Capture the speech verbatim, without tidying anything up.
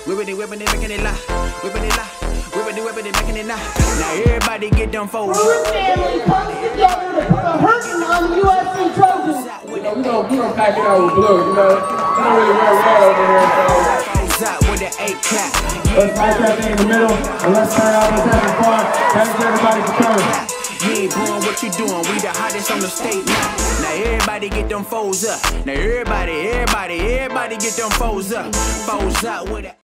Whipping it, whipping it, making it lie. Whipping it lie. Whipping it, whipping it, making it lie. Now everybody get them foes. True family comes together to put a hurting on the U S C Trojans. You know, we gonna, we gonna pack it out with blue, you know. We don't really wear red over here, so. With the eight clap. Let's pack that thing in the middle, and let's turn out this having fun. Thanks everybody for coming. You ain't doing what you doing, we the hottest on the state now. Now everybody get them foes up. Now everybody, everybody, everybody get them foes up. Foes up with it.